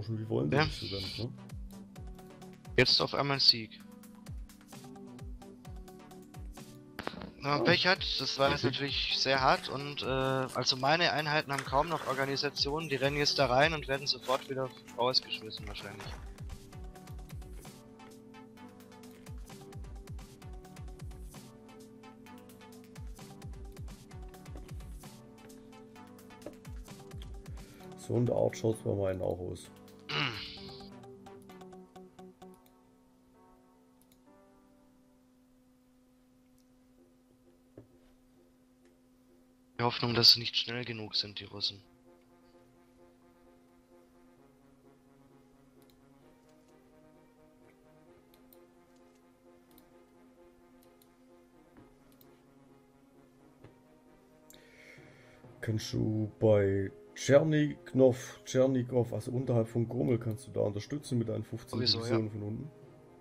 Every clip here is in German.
schon, wie wollen die Ja. nicht so ganz, ne? Jetzt auf einmal Sieg. Na, Pech hat, das war jetzt natürlich sehr hart und also meine Einheiten haben kaum noch Organisation, die rennen jetzt da rein und werden sofort wieder rausgeschmissen wahrscheinlich. So in der Art schaut es bei meinen auch aus. Die Hoffnung, dass sie nicht schnell genug sind, die Russen. Kannst du bei Tschernigov, also unterhalb von Gurmel, kannst du da unterstützen mit deinen 15 Sowieso, Divisionen von unten?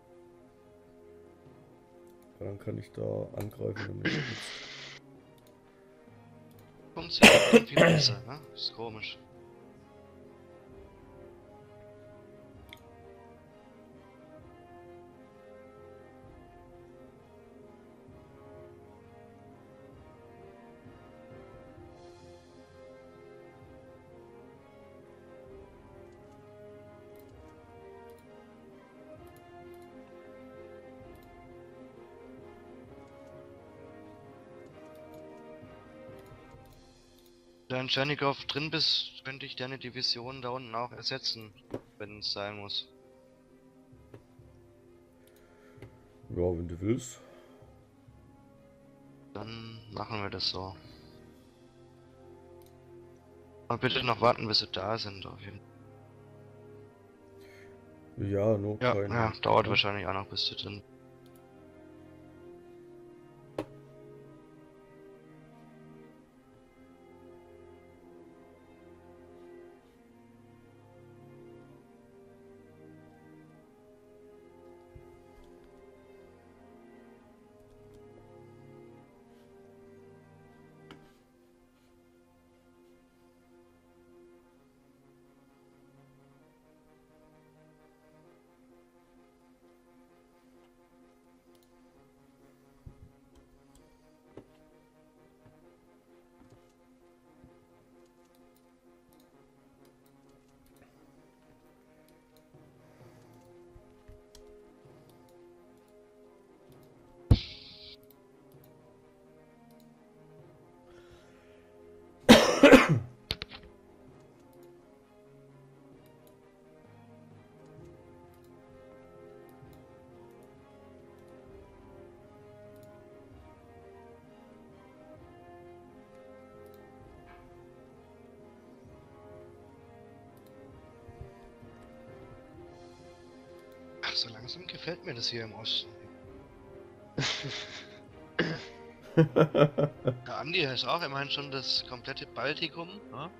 Ja, dann kann ich da angreifen, wenn du unterstützt. Funktioniert irgendwie besser, ne? Ist komisch. Wenn du in Tschernigow drin bist, könnte ich deine Division da unten auch ersetzen, wenn es sein muss. Ja, wenn du willst. Dann machen wir das so. Aber bitte noch warten, bis sie da sind, auf jeden Fall. Ja, nur Ja, kein... ja, dauert wahrscheinlich auch noch, bis sie drin. Ach, so langsam gefällt mir das hier im Osten. Der Andi ist auch immerhin schon das komplette Baltikum, ne?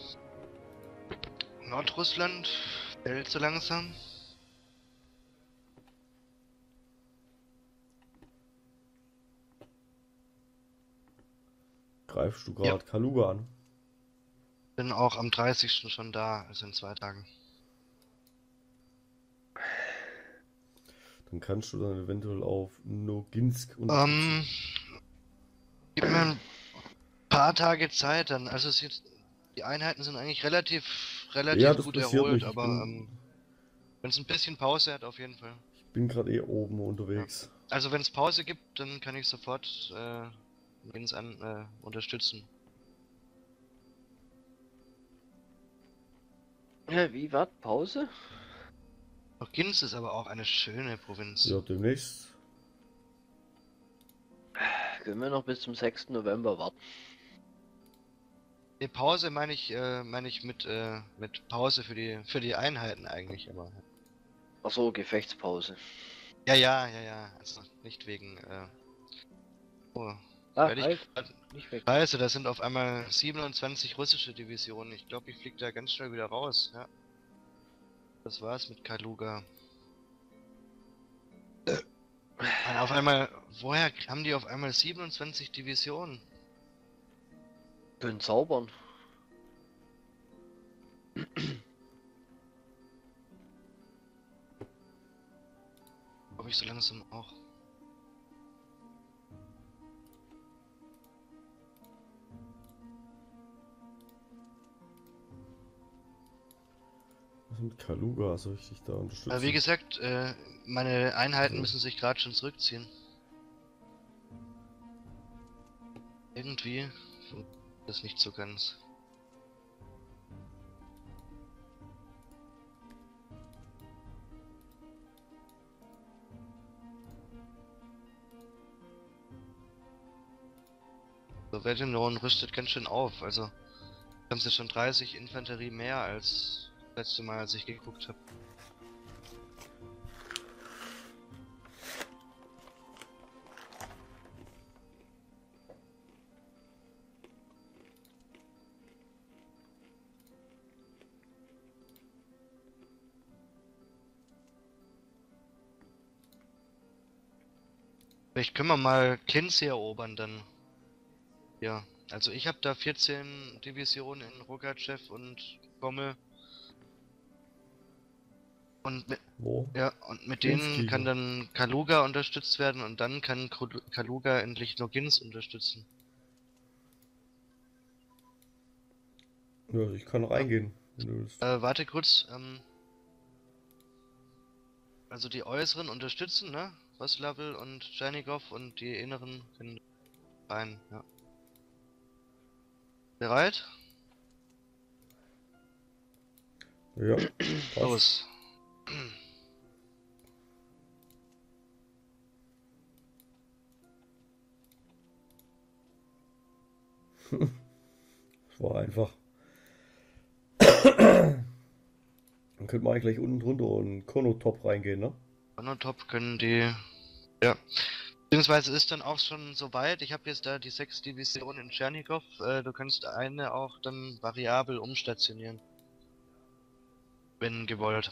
Nordrussland fällt so langsam. Greifst du gerade Kaluga an? Bin auch am 30. schon da, also in 2 Tagen. Dann kannst du dann eventuell auf Noginsk unterstützen. Gib mir ein paar Tage Zeit dann. Also die Einheiten sind eigentlich relativ Ja, das gut passiert erholt, nicht. aber wenn es ein bisschen Pause hat, auf jeden Fall. Ich bin gerade eh oben unterwegs. Ja. Also wenn es Pause gibt, dann kann ich sofort unterstützen. Ja, wie war Pause? Ginz ist aber auch eine schöne Provinz. Ja, demnächst. Können wir noch bis zum 6. November warten? Die Pause meine ich mit Pause für die Einheiten eigentlich, aber. Achso, Gefechtspause. Ja. Also nicht wegen. Nicht weg. Scheiße, da sind auf einmal 27 russische Divisionen. Ich glaube, ich fliege da ganz schnell wieder raus. Ja. Das war's mit Kaluga. Und auf einmal, woher haben die auf einmal 27 Divisionen? Können zaubern. ich so langsam auch. Was mit Kaluga? Soll ich dich da unterstützen? Aber wie gesagt, meine Einheiten So. müssen sich gerade schon zurückziehen. Irgendwie funktioniert das nicht so ganz. So, Vegenon rüstet ganz schön auf, also haben sie schon 30 Infanterie mehr als das letzte Mal, als ich geguckt habe. Vielleicht können wir mal Kinsey erobern dann. Ja, also ich habe da 14 Divisionen in Rogatschew und Gommel. Und mit, Wo? ja, und mit Kinski. denen kann dann Kaluga unterstützt werden und dann kann Kaluga endlich Nogins unterstützen. Ja, ich kann reingehen, wenn du willst. Warte kurz, also die äußeren unterstützen, ne? Roslavel und Tschernigov und die inneren können rein, ja. Bereit? Ja, passt. Los. Das war einfach. Dann könnte man eigentlich gleich unten drunter in Konotop reingehen, ne? Top können die. Ja. Beziehungsweise ist dann auch schon soweit. Ich habe jetzt da die 6 Divisionen in Tschernigov. Du kannst eine auch dann variabel umstationieren. Wenn gewollt.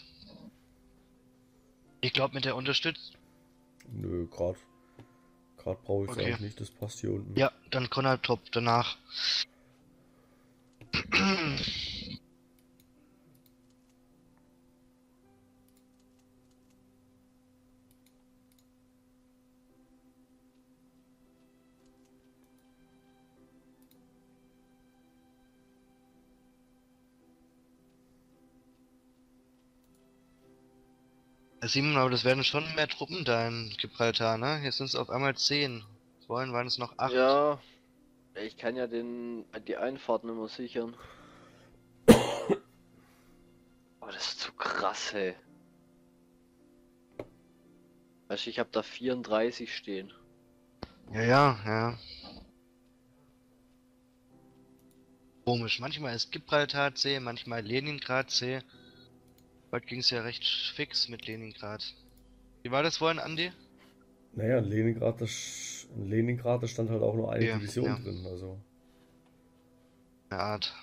Ich glaube mit der Unterstützung. Nö, gerade brauche ich es Okay. eigentlich nicht, das passt hier unten. Ja, dann Top danach. Simon, aber das werden schon mehr Truppen da in Gibraltar, ne? Jetzt sind es auf einmal 10. Vorhin waren es noch 8. Ja, ich kann ja die Einfahrt nicht mehr sichern. Oh, das ist zu krass, ey. Weißt du, ich habe da 34 stehen. Ja. Komisch. Manchmal ist Gibraltar C, manchmal Leningrad C. Heute ging es ja recht fix mit Leningrad. Wie war das vorhin, Andi? Naja, in Leningrad, da stand halt auch nur eine Ja, Division ja. drin, also. Eine Art.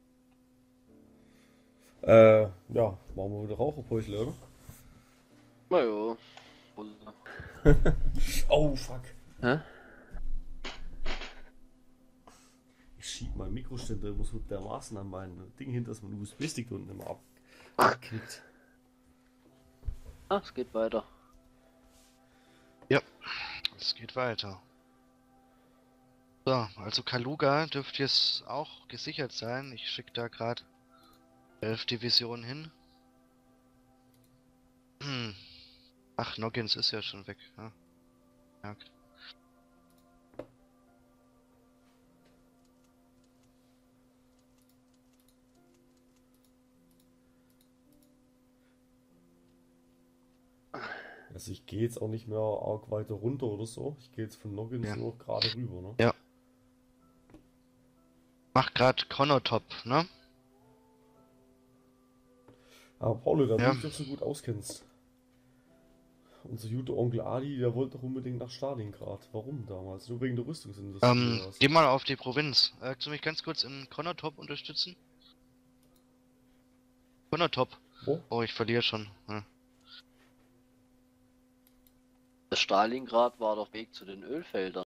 Ja, machen wir wieder Raucherpäusle, oder? Na jo. Oh, fuck. Hä? Ich schieb mein Mikroständer, muss so dermaßen an mein Ding hin, dass mein USB-Stick unten immer abknickt. Ah, es geht weiter. Ja, es geht weiter. So, also Kaluga dürfte jetzt auch gesichert sein. Ich schicke da gerade 11 Divisionen hin. Ach, Noggins ist ja schon weg. Ja. Ja. Also ich gehe jetzt auch nicht mehr arg weiter runter oder so. Ich gehe jetzt von Noggins Ja. nur noch gerade rüber, ne? Ja. Mach grad Konotop, ne? Aber Paulo, da Ja. du dich doch so gut auskennst. Unser guter Onkel Adi, der wollte doch unbedingt nach Stalingrad. Warum damals? Nur wegen der Rüstungsindustrie oder was? Geh mal auf die Provinz. Kannst du mich ganz kurz in Konotop unterstützen? Konotop. Wo? Oh, ich verliere schon. Ja. Das Stalingrad war doch Weg zu den Ölfeldern.